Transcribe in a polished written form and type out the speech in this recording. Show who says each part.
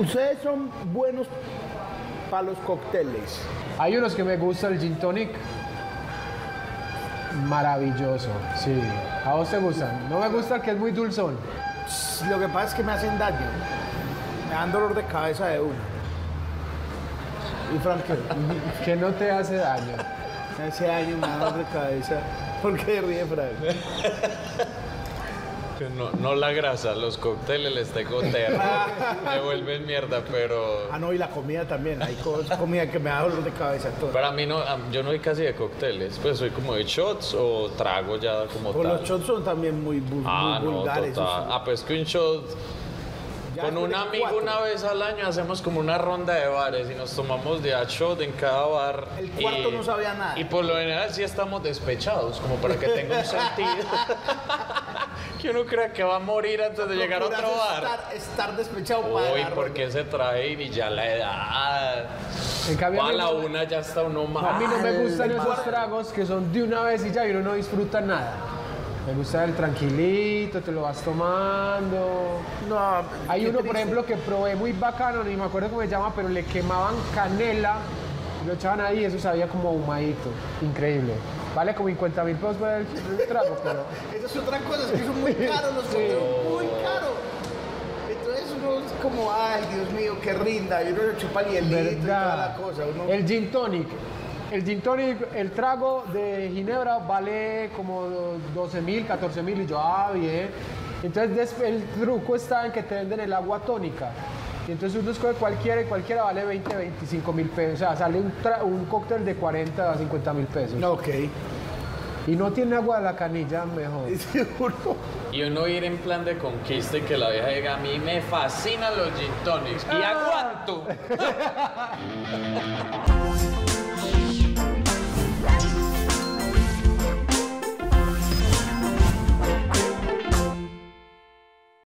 Speaker 1: Ustedes son buenos para los cócteles.
Speaker 2: Hay unos que me gusta el gin tonic. Maravilloso, sí. ¿A vos te gustan? No me gusta el que es muy dulzón.
Speaker 1: Lo que pasa es que me hacen daño. Me dan dolor de cabeza de uno. Y Frank,
Speaker 2: Que no te hace daño.
Speaker 1: me hace daño, me da dolor de cabeza. ¿Por qué ríe Frank?
Speaker 3: No la grasa, los cócteles les tengo terror. Me vuelven mierda, pero...
Speaker 1: Ah, no, y la comida también. Hay comida que me da dolor de cabeza. Todo.
Speaker 3: Para mí no, yo no soy casi de cócteles, pues soy como de shots o trago ya como
Speaker 1: Pues
Speaker 3: tal.
Speaker 1: los shots son también muy, muy
Speaker 3: no,
Speaker 1: vulgares.
Speaker 3: total. Pues que un shot...
Speaker 1: Ya
Speaker 3: Con
Speaker 1: después
Speaker 3: un
Speaker 1: de
Speaker 3: amigo
Speaker 1: 4.
Speaker 3: una vez al año hacemos como una ronda de bares y nos tomamos de a shot en cada bar.
Speaker 1: El cuarto no sabía nada.
Speaker 3: Y por lo general sí estamos despechados, como para que tenga un sentido. Que uno crea que va a morir antes de llegar a otro bar.
Speaker 1: Estar despechado para
Speaker 3: Uy,
Speaker 1: la
Speaker 3: ¿por
Speaker 1: ronda.
Speaker 3: qué se trae? Y ya la edad.
Speaker 2: En cambio,
Speaker 3: A la una ya está uno
Speaker 2: a mí no me
Speaker 3: mal.
Speaker 2: gustan esos tragos que son de una vez y ya y uno no disfruta nada. Me gusta el tranquilito, te lo vas tomando.
Speaker 1: No,
Speaker 2: Hay
Speaker 1: qué
Speaker 2: uno, por
Speaker 1: triste.
Speaker 2: ejemplo, que probé muy bacano, ni me acuerdo cómo se llama, pero le quemaban canela, y lo echaban ahí y eso sabía como ahumadito. Increíble. Vale como 50.000 pesos por el trago, pero...
Speaker 1: Esa es otra cosa, es que son muy caros los cócteles, muy caros. Entonces uno es como, ay, Dios mío, que rinda. Y uno se chupa el hielito y toda la cosa. Uno...
Speaker 2: El gin tonic. El gin tonic, el trago de ginebra vale como 12.000, 14.000 y yo, bien. Entonces el truco está en que te venden el agua tónica. Y entonces uno escoge cualquiera y cualquiera vale 20, 25.000 pesos. O sea, sale un cóctel de 40 a 50.000 pesos.
Speaker 1: Ok.
Speaker 2: Y no tiene agua de la canilla, mejor.
Speaker 1: Seguro.
Speaker 3: Y uno ir en plan de conquista y que la vieja diga, a mí me fascinan los gin tonics y aguanto.